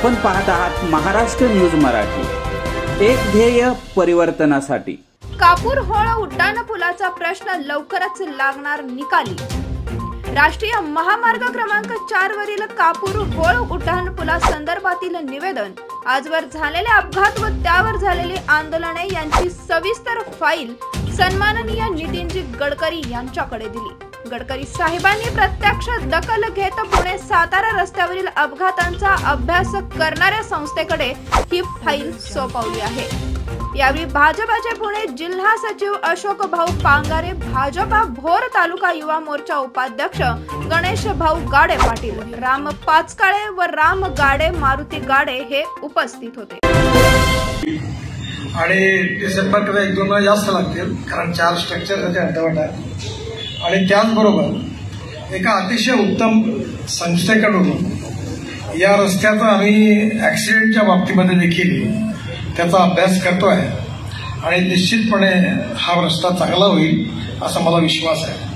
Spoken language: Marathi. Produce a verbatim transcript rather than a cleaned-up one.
आपण पाहत आहात महाराष्ट्र न्यूज मराठी, एक ध्येय परिवर्तनासाठी। कापूर होळ उड्डाणपुलाचा प्रश्न लवकरच लागणार निकाली। राष्ट्रीय महामार्ग क्रमांक चार वरील कापूर होळ उड्डाणपुला संदर्भातील निवेदन, आजवर झालेले अपघात व त्यावर झालेली आंदोलने यांची सविस्तर फाईल सन्माननीय नितीनजी गडकरी यांच्याकडे दिली। गडकरी साहेबांनी प्रत्यक्ष दखल घेत पुणे सातारा रस्त्यावरील अपघातांचा अभ्यास करणाऱ्या संस्थेकडे ही फाईल सोपवली आहे। यावेळी भाजपाचे पुणे जिल्हा सचिव अशोक भाऊ पांगारे, भाजपा भोर तालुका युवा मोर्चा उपाध्यक्ष गणेश भाऊ गाडे पाटील, राम पाचकाळे व राम गाडे मारुती गाडे हे उपस्थित होते। आणि ते संपर्क एक दोन जास्त लागतील, कारण चार स्ट्रक्चर अर्धवट आहे। आणि त्याचबरोबर एका अतिशय उत्तम संस्थेकडून या रस्त्याचा आम्ही ऍक्सिडेंटच्या बाबतीमध्ये देखील त्याचा अभ्यास करतोय आणि निश्चितपणे हा रस्ता चांगला होईल असा मला विश्वास आहे।